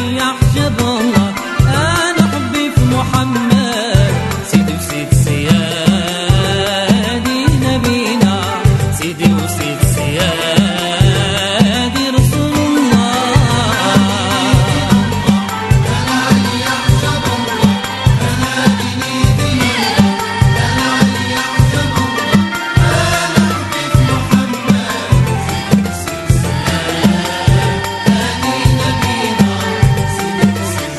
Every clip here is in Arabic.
يحجب الله، أنا حبي في محمد سيدي وسيد سيادي نبينا، سيدي وسيد سيادي رسول الله. أنا علي يحجب الله، أنا ديني دينه، أنا علي يحجب الله، أنا حبي في محمد سيدي وسيد سيادي نبينا، سيدي وسيد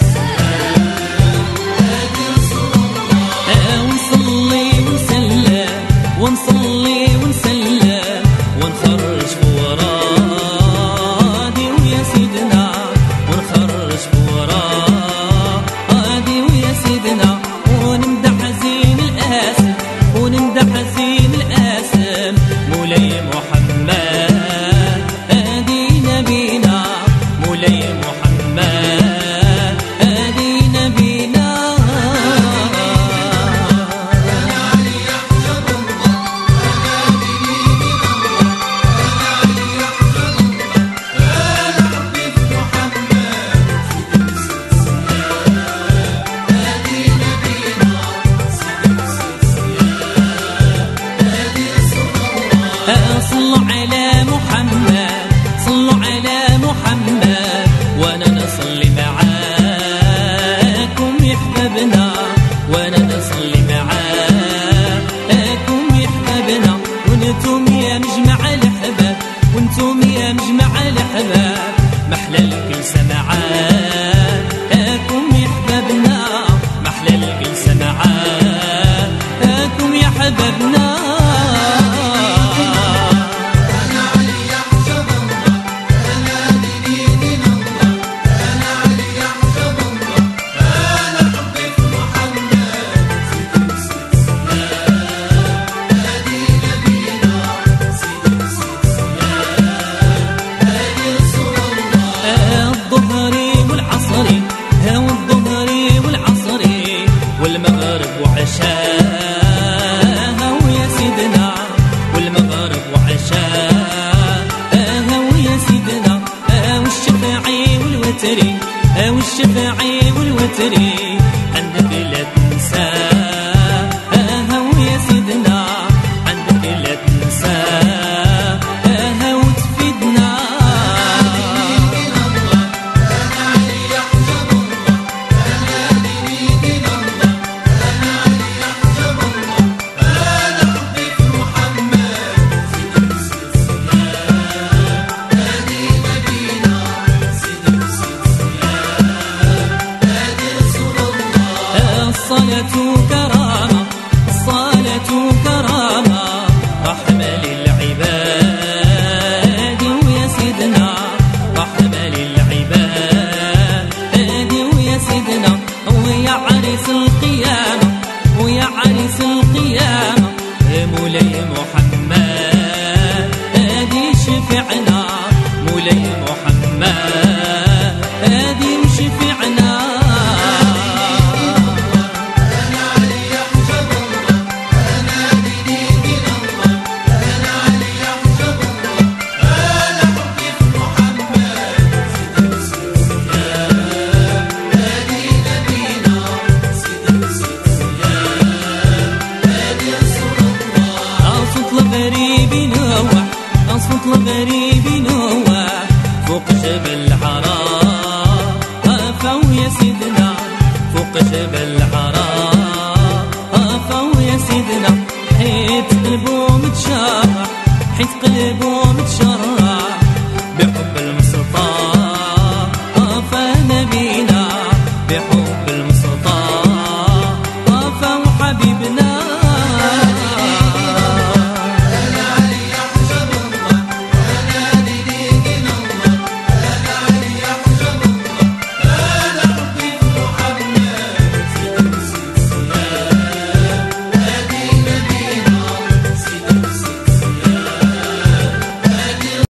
سيادي رسول الله. ونصلي ونسلم ونصلي ونسلم ونخرج فورادي ويا سيدنا، ونخرج فورادي ويا سيدنا، ونمدح زين الاسم ونمدح زين الاسم مولاي محمد هادي نبينا، مولاي محمد هادي نبينا. أنا علي يحجب الله، أنا ديني دين الله، أنا علي يحجب الله، أنا حبي في محمد سيدي وسيد سيادي نبينا، سيدي وسيد سيادي رسول الله. صلوا على محمد صلوا على محمد، وانا نصلي معاكم يا احبابنا، وانا نصلي معاكم يا احبابنا، وانتم يا مجمع الاحباب، وانتم يا مجمع الاحباب، محلى الجلسه معاكم يا احبابنا، محلى الجلسه معاكم يا حبابنا. أنا علي يحجب الله، أنا ديني دين الله، أنا علي يحجب الله، أنا حبي في محمد سيدي وسيد سيادي نبينا، سيدي وسيد سيادي رسول الله. الظهري والعصري هو الظهري والعصري والمغرب وعشاها ويا سيدنا، والمغرب وعشاها ويا سيدنا، والشفاعي والوتري والشفاعي والوتري عندك لا تنساها ويا سيدنا، عندك لا تنساها وتفيدنا. دين الله، أنا علي يحجب الله، أنا ديني دين الله، أنا علي يحجب الله، أنا حبي في محمد سيدي وسيد سيادي نبينا، سيدي وسيد سيادي رسول الله. الصلاة كرامة الصلاة كرامة رحمة للعباد ويا سيدنا، رحمة للعباد ويا سيدنا، ويا عريس القيامة ويا عريس القيامة مولاي محمد هادي شفعنا، مولاي محمد هادي وشفعنا. أنا علي يحجب الله، أنا ديني دين الله، أنا علي يحجب الله، أنا حبي في محمد سيدي وسيد سيادي نبينا، سيدي وسيد سيادي رسول الله. صوت الغريب ينوح صوت الغريب ينوح فوق جبل عرفة ويا سيدنا، فوق جبل عرفة ويا سيدنا، حيت قلبه متشرح حيت قلبه متشرح بحب المصطفى نبينا.